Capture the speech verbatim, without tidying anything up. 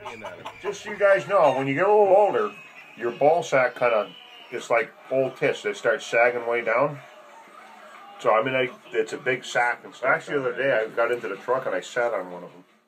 swinging at him. Just so you guys know, when you get a little older, your ball sack kind of, it's like old tits. They start sagging way down. So, I mean, I, it's a big sack and stuff. Actually, the other day, I got into the truck and I sat on one of them.